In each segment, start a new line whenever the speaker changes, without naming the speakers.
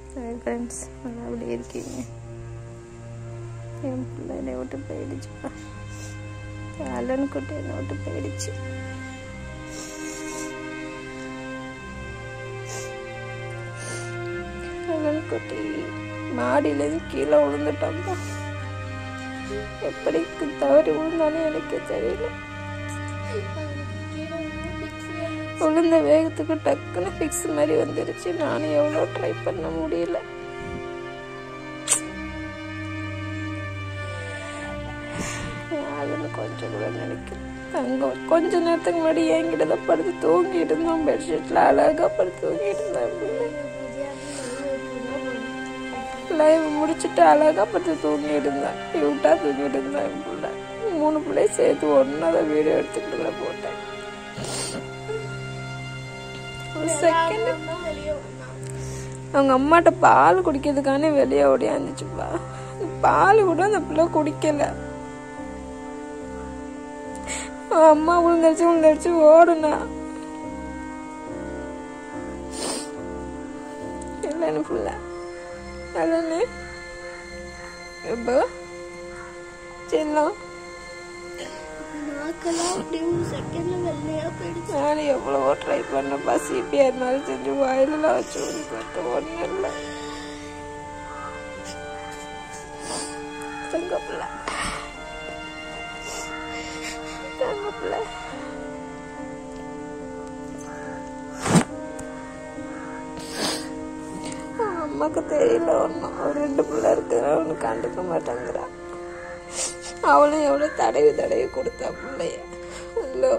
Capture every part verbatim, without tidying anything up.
Hi friends, நான் எப்படி இருக்கீங்க? என் பிள்ளை என்னை விட்டு போயிடுச்சுப்பா. அலன் குட்டி என்னை விட்டு போயிடுச்சு. அலன் குட்டி மாடியிலேருந்து கீழே விழுந்துட்டான்ப்பா. எப்படி தவறி விழுந்தானே எனக்கு தெரியல. விழுந்த வேகத்துக்கு டக்குன்னு ஃபிக்ஸ் மாதிரி வந்துருச்சு. நானும் எவ்வளோ ட்ரை பண்ண முடியல. அதுன்னு கொஞ்சம் கூட நினைக்கிறேன். தங்கம் கொஞ்ச நேரத்துக்கு முன்னாடி என்கிட்ட தான் படுத்து தூங்கிட்டு இருந்தோம். பெட்ஷீட்ல அழகா படுத்து தூங்கிட்டு இருந்தேன். லைவ் முடிச்சுட்டு அழகா படுத்து தூங்கிட்டு இருந்தேன். கியூட்டா தூங்கிட்டு இருந்தேன். என் பிள்ளை மூணு பிள்ளைய சேர்த்து ஒன்னாதான் வீடியோ எடுத்துக்கிட்டு கூட போட்டேன். அவங்க அம்மாட்ட பால் குடிக்கிறதுக்கான வெளியே ஓடியாந்துச்சுப்பா. பால் கூட அந்த பிள்ளை குடிக்கல. அம்மா விழுந்துருச்சு விழுந்துருச்சு ஓடுனா இல்லன்னு பிள்ளை அல்லன்னு எப்போ செல்லம் நானும் எவ்வளவோ ட்ரை பண்ணப்பா. சிபிஆர் மாதிரி செஞ்சு வாயிலெல்லாம் வச்சு ஓடி பார்த்தேன். ஒன்றும் இல்லை. தங்கப்பிள்ள தங்கப்பிள்ள அம்மாக்கு தெரியல. ஒன்றும் ஒரு ரெண்டு பிள்ளை இருக்கிற ஒன்று கண்டுக்க மாட்டேங்கிறான். அவளும் எவ்வளவு தடவி தடவி கொடுத்தா பிள்ளைய. ஹலோ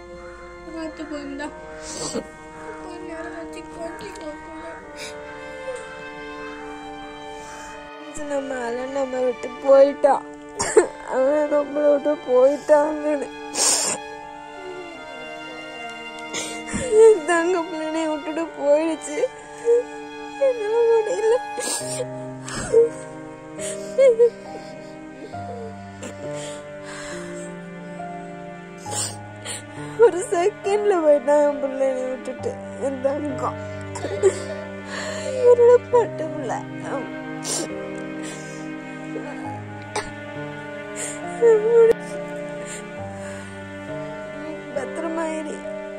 நம்ம அலன் நம்ம விட்டு போயிட்டான். அவன் நம்மள விட்டு போயிட்டான்னு தங்க பிள்ளைனை விட்டுட்டு போயிடுச்சு. என்னால முடியல. ஒரு செகண்ட்ல போயிட்டான் என் பிள்ளைனை விட்டுட்டு. என் தங்கம் இவரோட பட்டு பிள்ளை. பத்திரமாயிரி.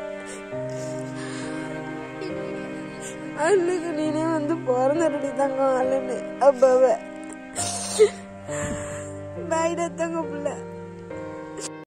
அள்ளுக்கு நீனே வந்து பிறந்தடி தங்கம். அல்லன்னு அப்பாவ பாய்டா தங்க பிள்ளை.